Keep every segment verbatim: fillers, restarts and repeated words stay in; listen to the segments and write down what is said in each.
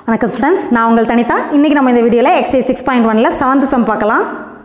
வணக்கம் ஸ்டூடெண்ட்ஸ், நான் உங்கள் தனிதா. இன்றைக்கி நம்ம இந்த வீடியோவில் எக்ஸைஸ் சிக்ஸ் பாயிண்ட் ஒனில் செவன்த் சம் பார்க்கலாம்.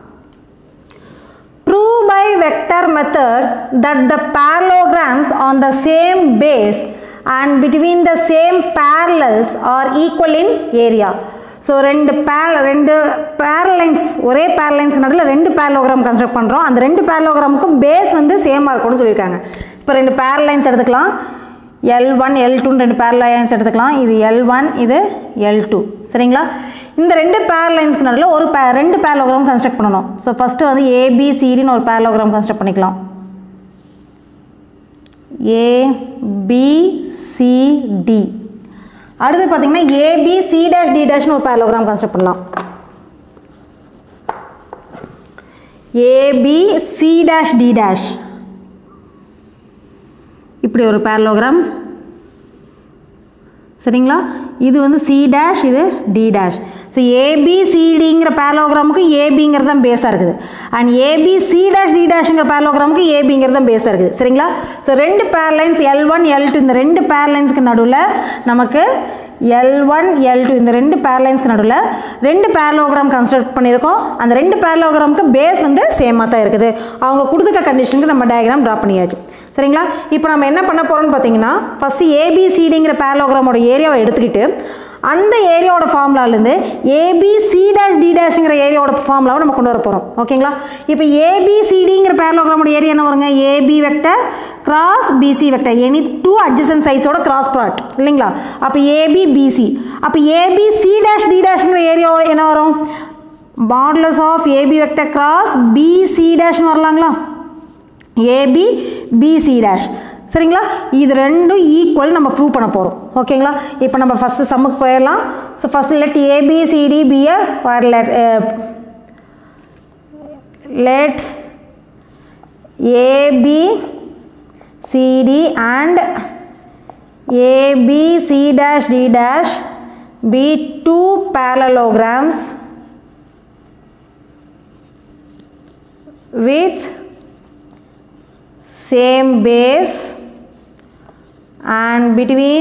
Prove by vector method that the parallelograms on the same base and between the same parallels are equal in area. So ரெண்டு பேர் ரெண்டு பேரலைன்ஸ் ஒரே பேரலைன்ஸ் நடுவில் ரெண்டு பேரலோகிராம் கன்ஸ்ட்ரக்ட் பண்ணுறோம். அந்த ரெண்டு பேரலோகிராமுக்கும் பேஸ் வந்து சேமாக இருக்கும்னு சொல்லியிருக்காங்க. இப்போ ரெண்டு பேரலைன்ஸ் எடுத்துக்கலாம். எல் ஒன் எல் டூன்னு ரெண்டு பேரலைன்ஸ் எடுத்துக்கலாம். இது எல் ஒன், இது எல் டூ. சரிங்களா? இந்த ரெண்டு பேரலைன்ஸ்க்கு நடுவில் ஒரு பே ரெண்டு பேரலோகிராம் கன்ஸ்ட்ரக்ட் பண்ணணும். ஸோ ஃபஸ்ட்டு வந்து ஏபிசிடின்னு ஒரு பேரலோகிராம் கன்ஸ்ட்ரக்ட் பண்ணிக்கலாம். ஏபிசிடி. அடுத்து பார்த்தீங்கன்னா ஏபி சி டேஷ் டி டேஷ்னு ஒரு பேரலோகிராம் கன்ஸ்ட்ரக்ட் பண்ணலாம். AB C dash D dash இப்படி ஒரு பேரலோகிராம். சரிங்களா? இது வந்து சி டேஷ், இது டி டேஷ். ஸோ ஏபிசிடிங்கிற பேரலோகிராமுக்கு ஏபிங்கிறது தான் பேஸாக இருக்குது. And AB C dash D டேஷ்ங்கிற பேரலோகிராமுக்கு ஏபிங்கிறது தான் பேஸாக இருக்குது. சரிங்களா? ஸோ ரெண்டு parallel lines L one L two, இந்த ரெண்டு பேரலைன்ஸ்க்கு நடுவில் நமக்கு எல் ஒன் எல் டூ இந்த ரெண்டு பேரலைன்ஸ்க்கு நடுவில் ரெண்டு பேரலோகிராம் கன்ஸ்ட்ரக்ட் பண்ணியிருக்கோம். அந்த ரெண்டு பேரலோகிராமுக்கு பேஸ் வந்து சேமாக தான் இருக்குது. அவங்க கொடுத்துருக்க கண்டிஷனுக்கு நம்ம டயக்ராம் ட்ரா பண்ணியாச்சு. சரிங்களா? இப்போ நம்ம என்ன பண்ண போகிறோம்னு பார்த்தீங்கன்னா, ஃபஸ்ட்டு ஏபிசிடிங்கிற பேரலோகிராமோட ஏரியாவை எடுத்துக்கிட்டு அந்த ஏரியாவோட ஃபார்முலாலேருந்து ஏபி சி டேஷ் டி டேஷ்ங்கிற ஏரியாவோட ஃபார்முலாவை நம்ம கொண்டு வர போகிறோம். ஓகேங்களா? இப்போ ஏபிசிடிங்கிற பேரலோகிராமோட ஏரியா என்ன வருங்க? AB vector cross BC vector, any two adjacent சைஸோட கிராஸ் ப்ராடக்ட் இல்லைங்களா? அப்போ ஏபி பிசி. அப்போ ஏபி சி டேஷ் டி டேஷ்ங்கிற ஏரியா என்ன வரும்? Modulus of AB vector cross BC டேஷ்னு வரலாங்களா? AB BC dash. சரிங்களா? இது ரெண்டும் ஈக்குவல் நம்ம ப்ரூவ் பண்ண போகிறோம். ஓகேங்களா? இப்போ நம்ம ஃபஸ்ட்டு சம்முக்கு போயிடலாம். So first let ABCD be a let let ABCD and ABC dash D dash be two parallelograms with same base and between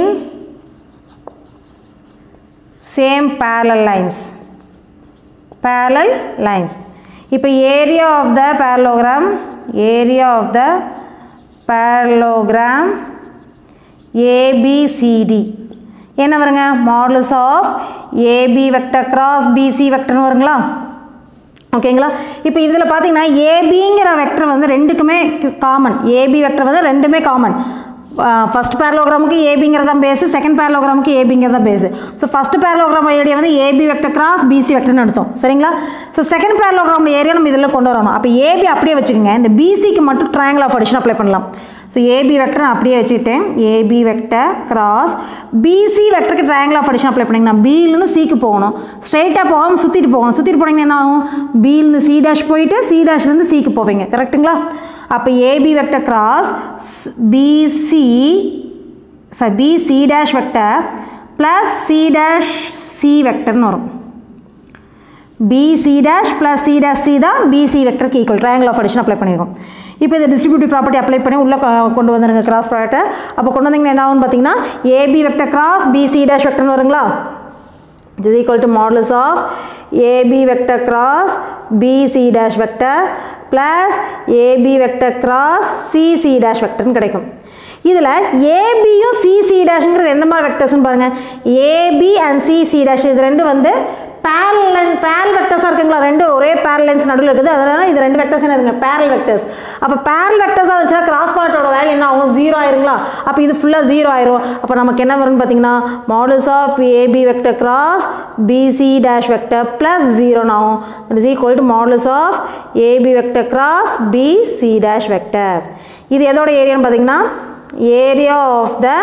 same parallel lines parallel lines. இப்போ area of the parallelogram area of the parallelogram A B C D என்ன வருங்க? modulus of A B vector cross B C vector வருங்களா? ஓகேங்களா? இப்போ இதில் பார்த்தீங்கன்னா ஏபிங்கிற vector வந்து ரெண்டுக்குமே காமன். ஏபி வெக்டர் வந்து ரெண்டுமே காமன். ஃபஸ்ட் பேரலோகிராமுக்கு ஏபிங்கிறது தான் பேஸு, செகண்ட் பேரலோகிராமுக்கு ஏபிங்கிறது தான் base. So first parallelogram area வந்து ஏபி வெக்டர் கிராஸ் பிசி வெக்டர்னு எடுத்தோம். சரிங்களா? ஸோ செகண்ட் பேரலோகிராம் ஏரியா நம்ம இதில் கொண்டு வரணும். அப்போ ஏபி அப்படியே வச்சுக்கோங்க. இந்த பிசிக்கு மட்டும் ட்ரையாங்கிள் ஆஃப் அடிஷன் அப்ளை பண்ணலாம். ஸோ ஏபி வெக்டர் அப்படியே வச்சுக்கிட்டேன். ஏபி வெக்டர் கிராஸ் பிசி வெக்டருக்கு ட்ரையாங்கிள் ஆஃப் அடிஷன் அப்ளை பண்ணிங்கன்னா பியிலேருந்து சிக்கு போகணும். ஸ்ட்ரைட்டாக போகாமல் சுற்றிட்டு போகணும். சுற்றிட்டு போனீங்கன்னா என்ன ஆகும்? பியிலேருந்து சி டேஷ் போயிட்டு சி டேஷ்லேருந்து சிக்கு போவீங்க. கரெக்டுங்களா? அப்போ AB vector cross BC sorry BC dash vector plus C dash C வெக்டர்னு வரும். BC dash plus C dash C தான் பிசி வெக்டருக்கு equal. Triangle of addition apply பண்ணியிருக்கோம். இப்போ இந்த டிஸ்ட்ரிபியூட்டிவ் ப்ராப்பர்ட்டி அப்ளை பண்ணி உள்ளே கொண்டு வந்துடுங்க கிராஸ் ப்ராடக்ட்டை. அப்போ கொண்டு வந்தீங்கன்னா என்ன ஆகும்னு பார்த்தீங்கன்னா AB vector cross BC dash வெக்டர்னு வருங்களா? It is equal to modulus of AB vector cross BC dash vector plus AB vector cross CC dash வெக்டர்னு கிடைக்கும். இதில் ஏபியும் சிசி டேஷ்ங்கிறது எந்த மாதிரி வெக்டர்ஸ்னு பாருங்கள். ஏபி அண்ட் சிசி டேஷ் இது ரெண்டு வந்து பேரல் பேரல் வெக்டர்ஸாக இருக்குங்களா? ரெண்டு ஒரே பேரலைன்ஸ் நடுவில் இருக்குது. அதனால் இது ரெண்டு வெக்டர்ஸ் என்ன இருக்குங்க? Parallel vectors. அப்போ பேரல் வெக்டர்ஸாக இருந்துச்சுன்னா கிராஸ் ப்ராடக்ட்டோட வேல்யூ என்ன ஆகும்? ஜீரோ ஆயிருங்களா? அப்போ இது ஃபுல்லாக ஜீரோ ஆயிரும். அப்போ நமக்கு என்ன வரும்னு பார்த்தீங்கன்னா modulus of AB vector cross BC dash vector plus ஜீரோன்னு ஆகும். It is equal to modulus of AB vector cross BC dash vector. இது எதோட ஏரியான்னு பார்த்தீங்கன்னா area of the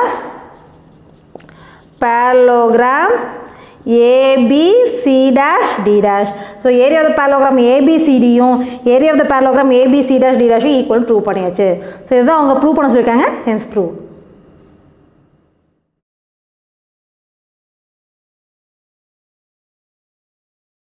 parallelogram A B C dash D dash. So area of the parallelogram A B C D யும் area of the parallelogram A B C dash D dash equal to prove பண்ணியாச்சு. So இதுதான் அவங்க prove பண்ண சொல்லிருக்காங்க. Hence prove.